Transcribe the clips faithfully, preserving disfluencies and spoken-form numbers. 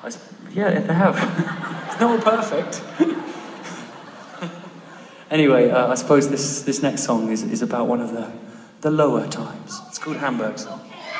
I, yeah, they have. It's not perfect. Anyway, uh, I suppose this, this next song is, is about one of the, the lower times. It's called Hamburg Song.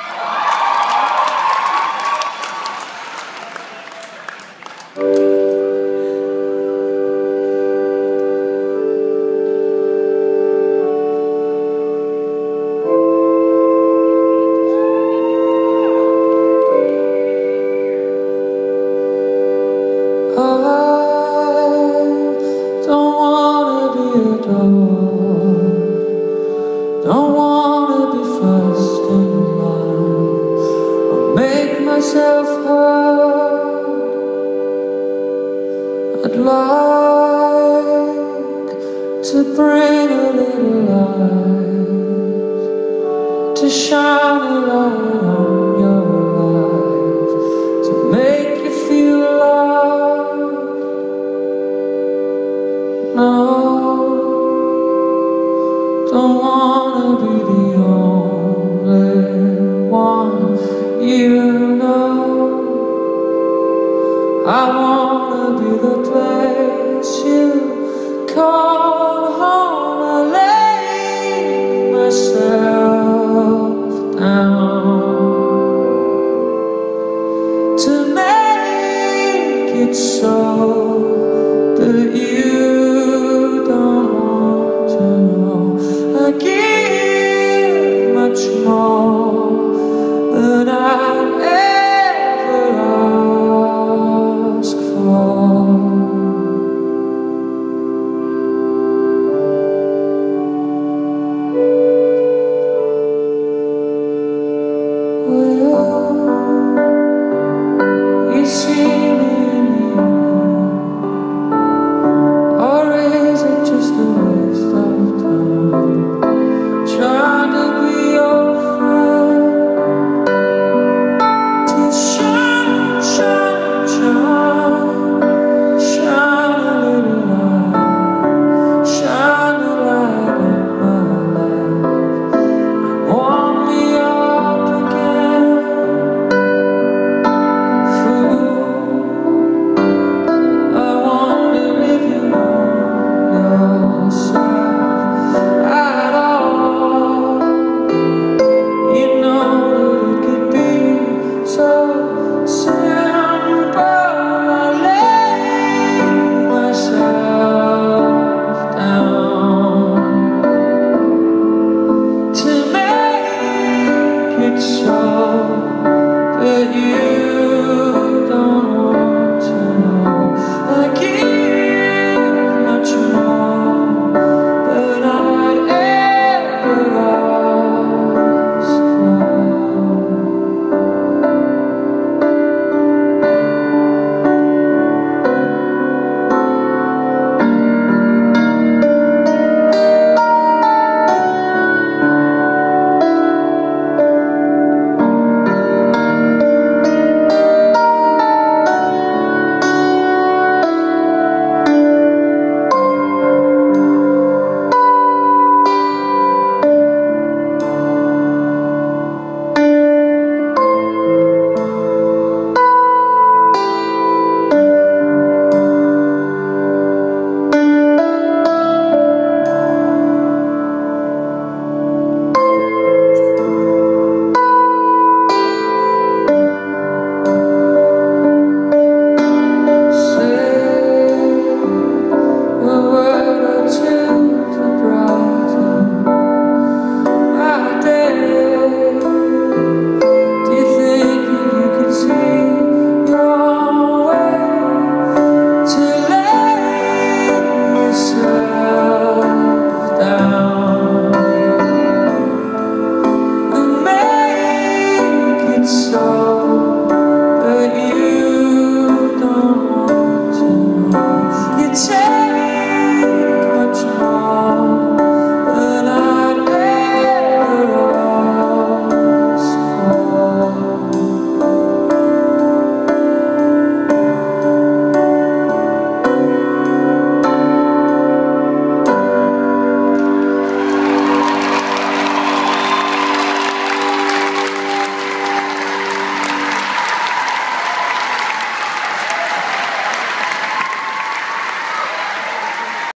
Don't wanna be first in line or make myself heard. I'd like to bring a little light, to shine a light on your life, to make you feel loved. No, don't wanna be the only one you know. I wanna be the place you call home. I lay myself down to make it so.